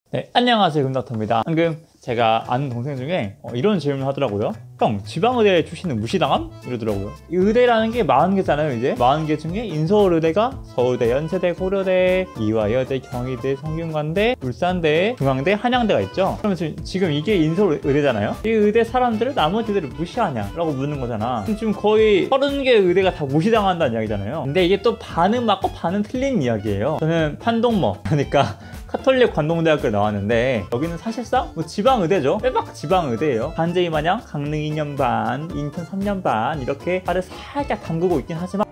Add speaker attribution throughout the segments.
Speaker 1: 네, 안녕하세요. 금닥터입니다. 방금 제가 아는 동생 중에 이런 질문을 하더라고요. 형, 지방의대 출신은 무시당함? 이러더라고요. 이 의대라는 게 40개잖아요, 이제. 40개 중에 인서울의대가 서울대, 연세대, 고려대, 이화여대, 경희대, 성균관대, 울산대, 중앙대, 한양대가 있죠. 그러면 지금 이게 인서울의대잖아요. 이 의대 사람들을 나머지 의대를 무시하냐? 라고 묻는 거잖아. 지금 거의 30개 의대가 다 무시당한다는 이야기잖아요. 근데 이게 또 반은 맞고 반은 틀린 이야기예요. 저는 판동모, 그러니까 카톨릭 관동대학교를 나왔는데 여기는 사실상 뭐 지방의대죠. 빼박 지방의대예요. 반제이 마냥 강릉 2년 반, 인천 3년 반 이렇게 발을 살짝 담그고 있긴 하지만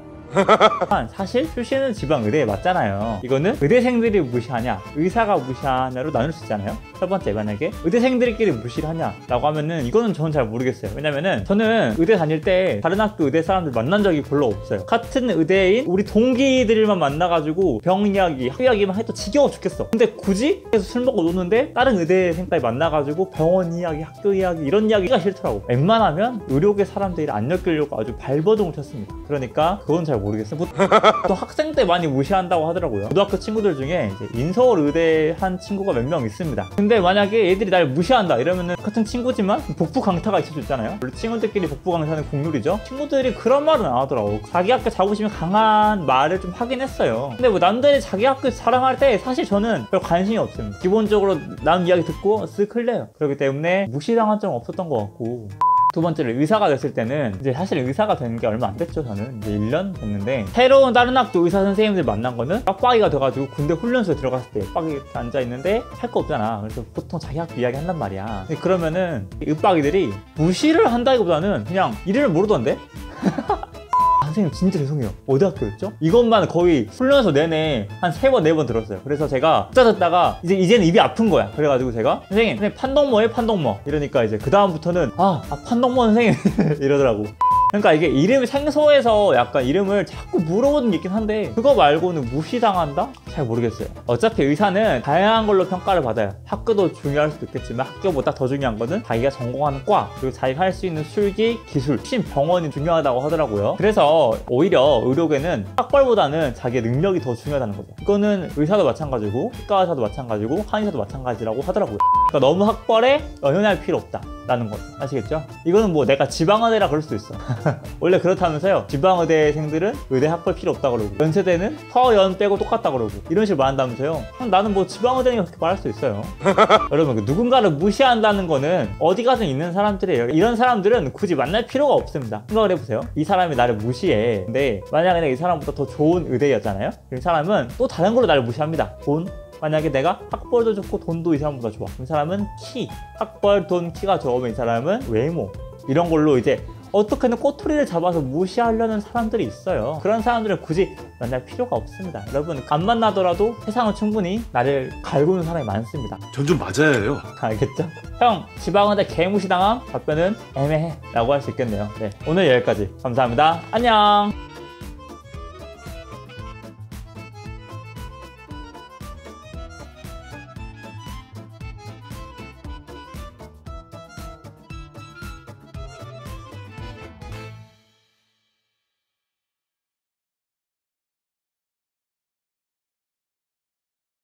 Speaker 1: 사실 출신은 지방의대에 맞잖아요. 이거는 의대생들이 무시하냐 의사가 무시하냐로 나눌 수 있잖아요. 첫 번째, 만약에 의대생들끼리 무시를 하냐 라고 하면은 이거는 저는 잘 모르겠어요. 왜냐면은 저는 의대 다닐 때 다른 학교 의대 사람들 만난 적이 별로 없어요. 같은 의대인 우리 동기들만 만나가지고 병 이야기, 학교 이야기만 해도 지겨워 죽겠어. 근데 굳이 계속 술 먹고 노는데 다른 의대생까지 만나가지고 병원 이야기, 학교 이야기 이런 이야기가 싫더라고. 웬만하면 의료계 사람들이 안 엮이려고 아주 발버둥을 쳤습니다. 그러니까 그건 잘 모르겠어요. 또 학생 때 많이 무시한다고 하더라고요. 고등학교 친구들 중에 이제 인서울 의대 한 친구가 몇 명 있습니다. 근데 만약에 얘들이 날 무시한다 이러면은 같은 친구지만 복부 강타가 있을 수 있잖아요. 원래 친구들끼리 복부 강타는 국룰이죠. 친구들이 그런 말은 안 하더라고. 자기 학교 자부심이 강한 말을 좀 하긴 했어요. 근데 뭐 남들이 자기 학교 자랑할 때 사실 저는 별 관심이 없습니다. 기본적으로 남 이야기 듣고 쓱 흘려요. 그렇기 때문에 무시당한 적은 없었던 것 같고. 두 번째로 의사가 됐을 때는 이제 사실 의사가 된 게 얼마 안 됐죠. 저는 이제 1년 됐는데 새로운 다른 학교 의사 선생님들 만난 거는 빡빡이가 돼가지고 군대 훈련소에 들어갔을 때 빡빡이 앉아있는데 할 거 없잖아. 그래서 보통 자기 학교 이야기 한단 말이야. 근데 그러면은 윽박이들이 무시를 한다기보다는 그냥 이름을 모르던데? 선생님 진짜 죄송해요. 어디 학교였죠? 이것만 거의 훈련소 내내 한 3번, 4번 들었어요. 그래서 제가 듣다가 이제는 입이 아픈 거야. 그래가지고 제가 선생님 판동모에 판동모 이러니까 이제 그 다음부터는 판동모 선생님 이러더라고. 그러니까 이게 이름이 생소해서 약간 이름을 자꾸 물어보는 게 있긴 한데 그거 말고는 무시당한다? 잘 모르겠어요. 어차피 의사는 다양한 걸로 평가를 받아요. 학교도 중요할 수도 있겠지만 학교보다 더 중요한 거는 자기가 전공하는 과 그리고 자기가 할 수 있는 술기, 기술, 병원이 중요하다고 하더라고요. 그래서 오히려 의료계는 학벌보다는 자기의 능력이 더 중요하다는 거죠. 이거는 의사도 마찬가지고 치과 의사도 마찬가지고 한의사도 마찬가지라고 하더라고요. 그러니까 너무 학벌에 연연할 필요 없다 라는 거죠. 아시겠죠? 이거는 뭐 내가 지방의대라 그럴 수도 있어. 원래 그렇다면서요. 지방의대생들은 의대 학벌 필요 없다 그러고 연세대는 서연 빼고 똑같다 그러고 이런 식으로 말한다면서요. 나는 뭐 지방의대니까 그렇게 말할 수 있어요. 여러분, 누군가를 무시한다는 거는 어디 가든 있는 사람들이에요. 이런 사람들은 굳이 만날 필요가 없습니다. 생각을 해보세요. 이 사람이 나를 무시해. 근데 만약에 내가 이 사람보다 더 좋은 의대였잖아요. 이 사람은 또 다른 걸로 나를 무시합니다. 만약에 내가 학벌도 좋고 돈도 이 사람보다 좋아. 이 사람은 키, 학벌, 돈, 키가 좋으면 이 사람은 외모 이런 걸로 이제 어떻게든 꼬투리를 잡아서 무시하려는 사람들이 있어요. 그런 사람들을 굳이 만날 필요가 없습니다. 여러분, 안 만나더라도 세상은 충분히 나를 갈구는 사람이 많습니다.
Speaker 2: 전 좀 맞아야 해요.
Speaker 1: 알겠죠? 형, 지방의대 개무시당함? 답변은 애매해 라고 할 수 있겠네요. 네, 오늘 여기까지. 감사합니다. 안녕.